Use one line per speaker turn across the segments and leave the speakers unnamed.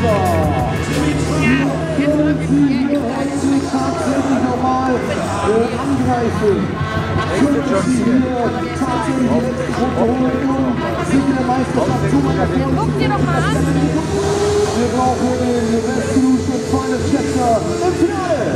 Kaiser. Hier können Sie heute tatsächlich nochmal angreifen. Können Sie hier tatsächlich die Motoren um Sieg der Meisterschaft zu meiner Freundin.
Guck dir doch mal an.
Wir brauchen den BestSolution 𝗕𝗦𝗧 im Finale.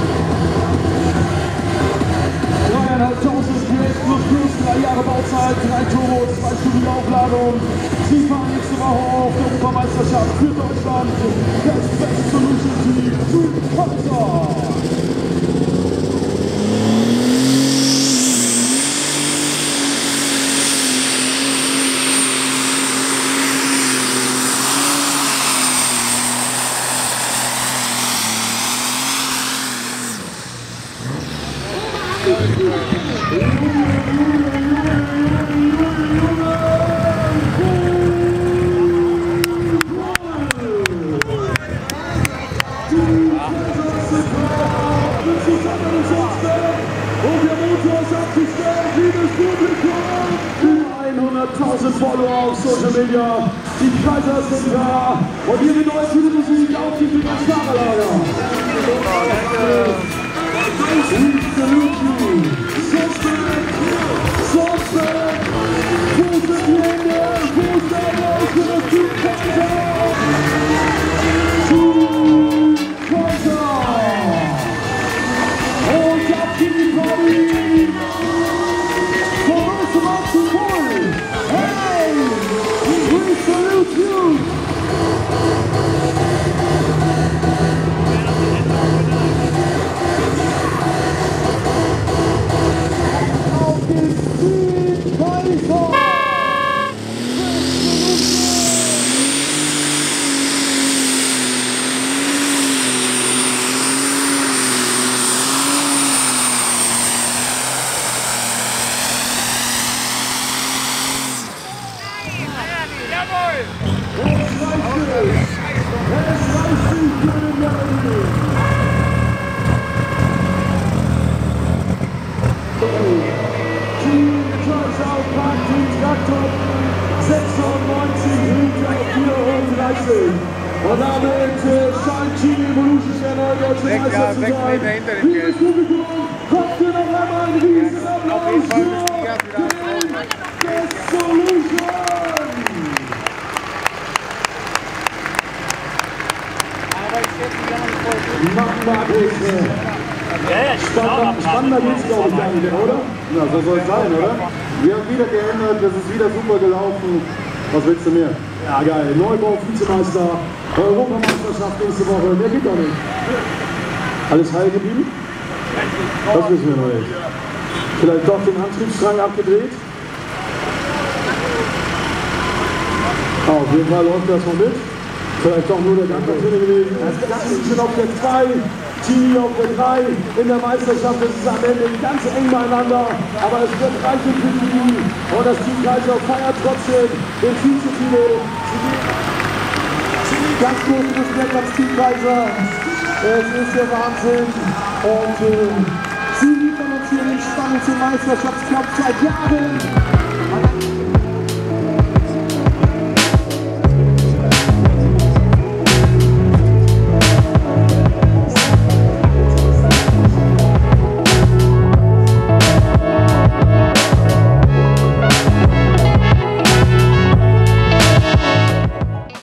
3.500 Projekt plus 3 Jahre Bauzeit, 3 Turbos, 2 Stunden Aufladung. Sie fahren nächste Woche auf der Europameisterschaft für Deutschland. Das BestSolution-Team zu Kaiser. Und der Motor ist abgestellt, liebes Publikum. Über 100.000 Follower auf Social Media. Die Kaiser sind da. Und ihre neue gute Musik auf die FAHRERLAGER. Sonsbeck, wo sind die Hände? Wo ist der Applaus für das Team Kaiser? Team Kaiser! Und ab geht die Party! Von Österreich zu Polen! Hey! We salute you! Packt den Traktor 96 Liter 430. Und damit scheint 𝗕𝗘𝗦𝗧𝗜𝗢𝗡 erneut deutsche Meister zu sein. Liebes Publikum, kommt ihr noch einmal einen riesen Applaus für den BestSolution! Spannender geht's, glaube ich, gar nicht, oder?
Na, so soll es sein, oder? Wir haben wieder geändert, das ist wieder super gelaufen. Was willst du mehr?
Ja, geil. Neubau, Vizemeister, Europameisterschaft nächste Woche. Mehr geht doch nicht. Alles heil geblieben? Das wissen wir noch nicht. Vielleicht doch den Antriebsstrang abgedreht? Auf jeden Fall läuft das mal mit. Vielleicht doch nur der Gang drin gewesen. Das ist schon auf der 2, Team auf der 3. In der Meisterschaft ist es am Ende ganz eng beieinander. Aber es wird reichlich für die. Und das Team Kaiser feiert trotzdem den Vizetitel. Ganz großen Respekt ans Team Kaiser. Es ist der Wahnsinn. Und sie liefern uns hier den spannendsten Meisterschaftskampf seit Jahren.